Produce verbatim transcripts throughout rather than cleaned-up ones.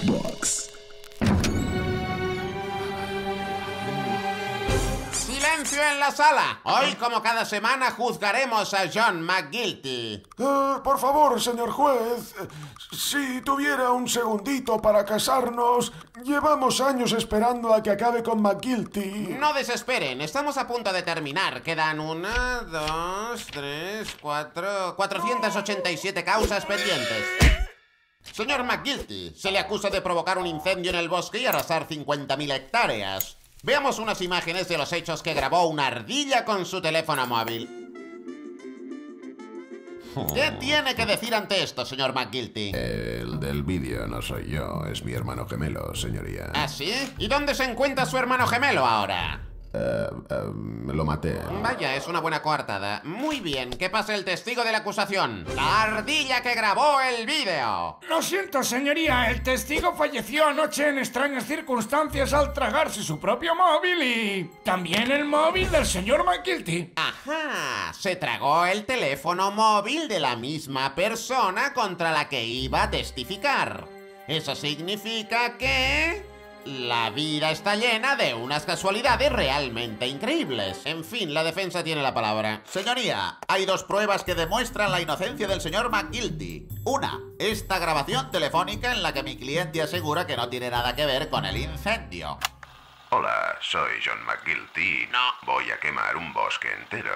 Box. ¡Silencio en la sala! Hoy, como cada semana, juzgaremos a John McGilty. Uh, por favor, señor juez, si tuviera un segundito para casarnos, llevamos años esperando a que acabe con McGilty. No desesperen, estamos a punto de terminar. Quedan una, dos, tres, cuatro... cuatrocientas ochenta y siete causas pendientes. Señor McGilty, se le acusa de provocar un incendio en el bosque y arrasar cincuenta mil hectáreas. Veamos unas imágenes de los hechos que grabó una ardilla con su teléfono móvil. ¿Qué tiene que decir ante esto, señor McGilty? El del vídeo no soy yo, es mi hermano gemelo, señoría. ¿Ah, sí? ¿Y dónde se encuentra su hermano gemelo ahora? Uh, uh, lo maté. Vaya, es una buena coartada. Muy bien, ¿qué pasa el testigo de la acusación? La ardilla que grabó el vídeo. Lo siento, señoría, el testigo falleció anoche en extrañas circunstancias al tragarse su propio móvil y también el móvil del señor McGilty. Ajá, se tragó el teléfono móvil de la misma persona contra la que iba a testificar. Eso significa que... la vida está llena de unas casualidades realmente increíbles. En fin, la defensa tiene la palabra. Señoría, hay dos pruebas que demuestran la inocencia del señor McGilty. Una, esta grabación telefónica en la que mi cliente asegura que no tiene nada que ver con el incendio. Hola, soy John McGilty. No. Voy a quemar un bosque entero.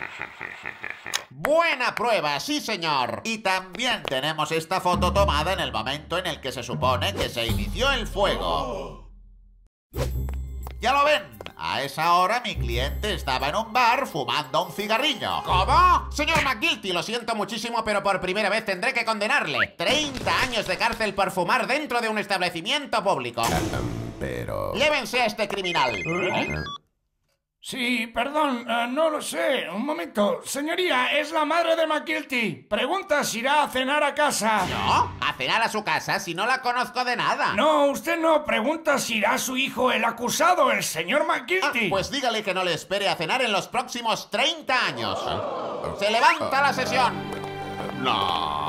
Buena prueba, sí, señor. Y también tenemos esta foto tomada en el momento en el que se supone que se inició el fuego. Ya lo ven, a esa hora mi cliente estaba en un bar fumando un cigarrillo. ¿Cómo? Señor McGilty, lo siento muchísimo, pero por primera vez tendré que condenarle. treinta años de cárcel por fumar dentro de un establecimiento público. Um, pero... Llévense a este criminal. ¿Eh? Sí, perdón, uh, no lo sé. Un momento. Señoría, es la madre de McGilty. Pregunta si irá a cenar a casa. ¿No? ¿A cenar a su casa si no la conozco de nada? No, usted no. Pregunta si irá su hijo, el acusado, el señor McGilty. Ah, pues dígale que no le espere a cenar en los próximos treinta años. Se levanta la sesión. No.